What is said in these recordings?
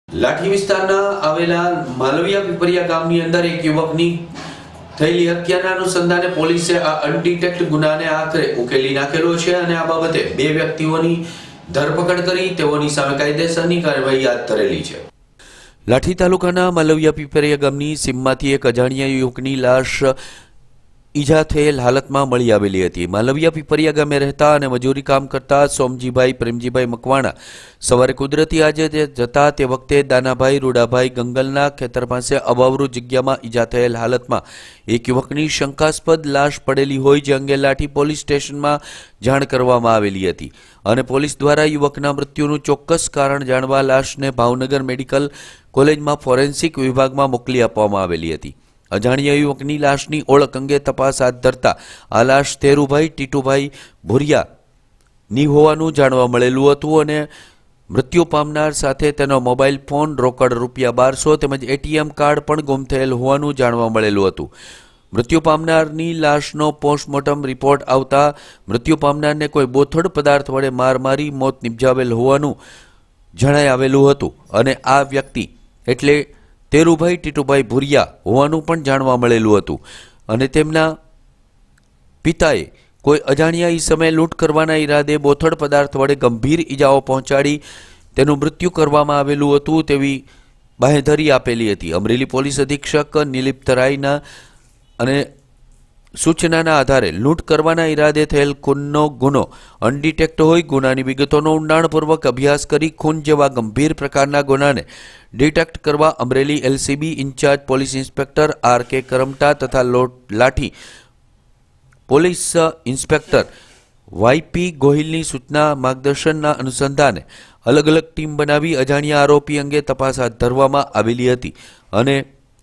લાઠી વિસ્તારના આવેલા માલવિયા પીપરિયા ગામની અંદર એક યુવકની થયેલી હત્યાના અનુસંધાને પોલીસે આ અનડિટેક્ટ ગુનાને આખરે ઉકેલી નાખેલો છે અને આ બાબતે બે વ્યક્તિઓની ધરપકડ કરી તેઓની સામે કાયદેસરની કાર્યવાહી હાથ ધરેલી છે। લાઠી તાલુકાના માલવિયા પીપરિયા ગામની સીમમાંથી એક અજાણ્યા યુવકની લાશ ઈજા થયેલ હાલતમાં મળી આવેલી હતી। માલવિયા પીપરિયા ગામે રહેતા અને મજૂરી કામ કરતા સોમજીભાઈ પ્રેમજીભાઈ મકવાણા સવારે કુદરતી આજે જતા તે વખતે દાનાભાઈ રૂડાભાઈ ગંગલના ખેતર પાસે અવાવરૂ જગ્યામાં ઈજા થયેલ હાલતમાં એક યુવકની શંકાસ્પદ લાશ પડેલી હોય જે અંગે લાઠી પોલીસ સ્ટેશનમાં જાણ કરવામાં આવેલી હતી અને પોલીસ દ્વારા યુવકના મૃત્યુનું ચોક્કસ કારણ જાણવા લાશને ભાવનગર મેડિકલ કોલેજમાં ફોરેન્સિક વિભાગમાં મોકલી આપવામાં આવેલી હતી। અજાણ્યા યુવકની લાશની ઓળખ અંગે તપાસ હાથ ધરતા આ લાશ તેરુભાઈ ટીટુભાઈ ભુરિયાની હોવાનું જાણવા મળેલું હતું અને મૃત્યુ પામનાર સાથે તેનો મોબાઈલ ફોન, રોકડ ₹1200 તેમજ એટીએમ કાર્ડ પણ ગુમ થયેલ હોવાનું જાણવા મળેલું હતું। મૃત્યુ પામનારની લાશનો પોસ્ટમોર્ટમ રિપોર્ટ આવતા મૃત્યુ પામનારને કોઈ બોથડ પદાર્થ વડે માર મારી મોત નિપજાવેલ હોવાનું જણાઈ આવેલું હતું અને આ વ્યક્તિ એટલે તેરુભાઈ ટીટુભાઈ ભુરિયા હોવાનું પણ જાણવા મળેલું હતું અને તેમના પિતાએ કોઈ અજાણ્યા ઈસમે લૂંટ કરવાના ઈરાદે બોથડ પદાર્થ વડે ગંભીર ઈજાઓ પહોંચાડી તેનું મૃત્યુ કરવામાં આવેલું હતું તેવી બાહેધરી આપેલી હતી। અમરેલી પોલીસ અધિક્ષક નિલીપ તરાઈના અને સૂચનાના આધારે લૂંટ કરવાના ઈરાદે થયેલ ખૂનનો ગુનો અનડિટેક્ટ હોય ગુનાની વિગતોનો ઊંડાણપૂર્વક અભ્યાસ કરી ખૂન જેવા ગંભીર પ્રકારના ગુનાને ડિટેક્ટ કરવા Amreli LCB in-charge police inspector R K. Karmata તથા લાઠી પોલીસ ઇન્સ્પેક્ટર વાય.પી. ગોહિલની સૂચના માર્ગદર્શનના અનુસંધાને અલગ અલગ ટીમ બનાવી અજાણ્યા આરોપી અંગે તપાસ હાથ ધરવામાં આવેલી હતી અને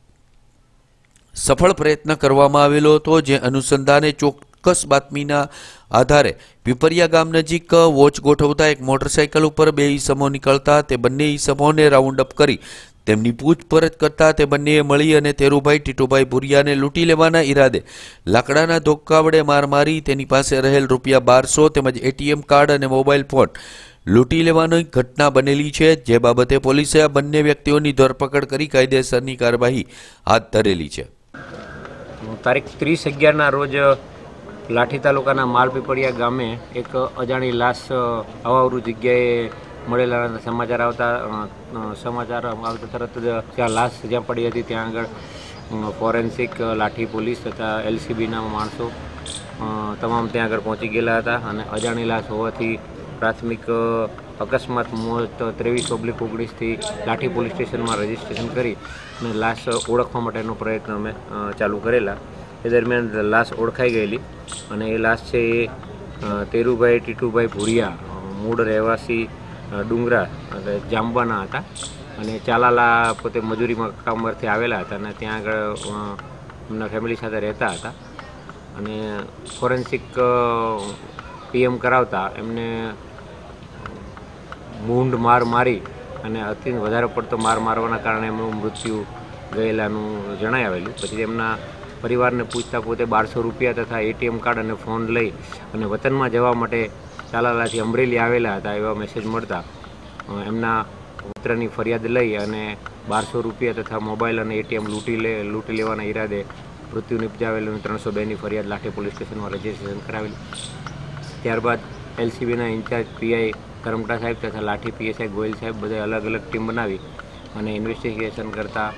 સફળ પ્રયત્ન કરવામાં આવેલો હતો જે અનુસંધાને ચોક્કસ બાતમીના આધારે પીપરિયા ગામ નજીક વોચ ગોઠવતા એક મોટરસાઇકલ ઉપર બે ઈસમો નીકળતા તે બંને ઈસમોને રાઉન્ડ અપ કરી તેમની પૂછપરછ કરતા તે બંનેએ મળી અને તેરુભાઈ ટીટુભાઈ ભુરિયાને લૂંટી લેવાના ઈરાદે લાકડાના ધોકા વડે માર મારી તેની પાસે રહેલ ₹1200 તેમજ એટીએમ કાર્ડ અને મોબાઈલ ફોન લૂંટી લેવાની ઘટના બનેલી છે જે બાબતે પોલીસે આ બંને વ્યક્તિઓની ધરપકડ કરી કાયદેસરની કાર્યવાહી હાથ ધરેલી છે। તારીખ 30/11ના રોજ લાઠી તાલુકાના માલપીપળિયા ગામે એક અજાણી લાશ અવાવરૂ જગ્યાએ મળેલા સમાચાર આવતા તરત જ ત્યાં લાશ જ્યાં પડી હતી ત્યાં આગળ ફોરેન્સિક લાઠી પોલીસ તથા એલસીબીના માણસો તમામ ત્યાં આગળ પહોંચી ગયેલા હતા અને અજાણી લાશ હોવાથી પ્રાથમિક અકસ્માત મોત 23/19થી લાઠી પોલીસ સ્ટેશનમાં રજીસ્ટ્રેશન કરી અને લાશ ઓળખવા માટેનો પ્રયત્ન અમે ચાલુ કરેલા। એ દરમિયાન લાશ ઓળખાઈ ગયેલી અને એ લાશ છે એ તેરુભાઈ ટીટુભાઈ ભુરિયા મૂળ રહેવાસી ડુંગરા જાંબાના હતા અને ચાલાલા પોતે મજૂરીમાં કામથી આવેલા હતા અને ત્યાં આગળ એમના ફેમિલી સાથે રહેતા હતા અને ફોરેન્સિક પીએમ કરાવતા એમને મૂંઢ માર મારી અને અતિ વધારે પડતો માર મારવાના કારણે એમનું મૃત્યુ ગયેલાનું જણાઈ આવેલું। પછી એમના પરિવારને પૂછતા પોતે ₹1200 તથા એટીએમ કાર્ડ અને ફોન લઈ અને વતનમાં જવા માટે ચાલાલાથી અમરેલી આવેલા હતા એવા મેસેજ મળતા એમના પુત્રની ફરિયાદ લઈ અને ₹1200 તથા મોબાઈલ અને એટીએમ લૂંટી લેવાના ઈરાદે મૃત્યુ નિપજાવેલું 302ની ફરિયાદ લાઠી પોલીસ સ્ટેશનમાં રજીસ્ટ્રેશન કરાવેલી। ત્યારબાદ એલસીબીના ઇન્ચાર્જ પીઆઈ કરમટા સાહેબ તથા લાઠી પીએસઆઈ ગોહિલ સાહેબ બધા અલગ અલગ ટીમ બનાવી અને ઇન્વેસ્ટિગેશન કરતા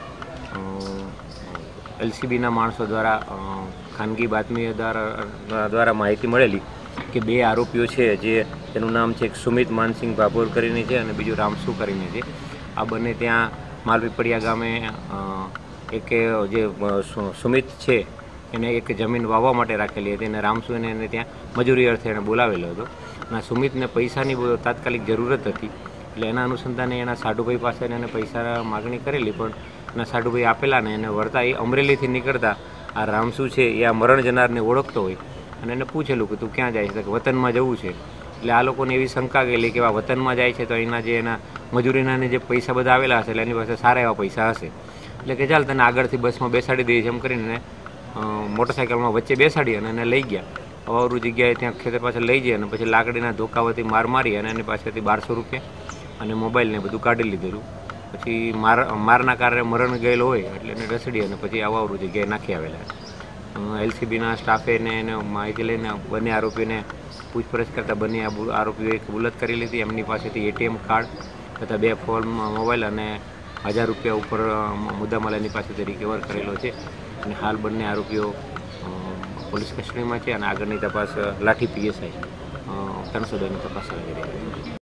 એલસીબીના માણસો દ્વારા ખાનગી બાતમી દ્વારા માહિતી મળેલી કે બે આરોપીઓ છે જેનું નામ છે એક સુમિત માનસિંહ ભાભોર કરીને છે અને બીજું રામસુ કરીને છે। આ બંને ત્યાં માલપીપળિયા ગામે એક જે સુમિત છે એને એક જમીન વાવવા માટે રાખેલી હતી અને રામસુ એને ત્યાં મજૂરી અર્થે એને બોલાવેલો હતો અને સુમિતને પૈસાની તાત્કાલિક જરૂરત હતી એટલે એના અનુસંધાને એના સાઢુભાઈ પાસે એને પૈસા માગણી કરેલી પણ એના સાઢુભાઈ આપેલા ને એને વળતા એ અમરેલીથી નીકળતા આ રામસુ છે એ આ મરણ જનારને ઓળખતો હોય અને એને પૂછેલું કે તું ક્યાં જાય છે કે વતનમાં જવું છે એટલે આ લોકોને એવી શંકા ગયેલી કે આ વતનમાં જાય છે તો અહીંના જે એના મજૂરીના જે પૈસા બધા આવેલા હશે એટલે એની પાસે સારા એવા પૈસા હશે એટલે કે ચાલ તને આગળથી બસમાં બેસાડી દઈએ એમ કરીને મોટરસાઇકલમાં વચ્ચે બેસાડી અને એને લઈ ગયા અવાવરૂ જગ્યાએ ત્યાં ખેતર પાસે લઈ જાય અને પછી લાકડીના ધોકાવતી માર મારી અને એની પાસેથી ₹1200 અને મોબાઈલને બધું કાઢી લીધેલું પછી મારના કારણે મરણ ગયેલો હોય એટલે એને રસડી અને પછી આવાવરું જગ્યાએ નાખી આવેલા. એલસીબીના સ્ટાફે એને માહિતી લઈને બંને આરોપીને પૂછપરછ કરતાં બંને આરોપીઓએ કબૂલાત કરી લીધી. એમની પાસેથી એટીએમ કાર્ડ તથા 2 ફોન મોબાઈલ અને 1000 રૂપિયા ઉપર મુદ્દામાલ એની પાસેથી રિકવર કરેલો છે અને હાલ બંને આરોપીઓ પોલીસ કસ્ટડીમાં છે અને આગળની તપાસ લાઠી PSI 302ની તપાસ ચાલી રહી છે.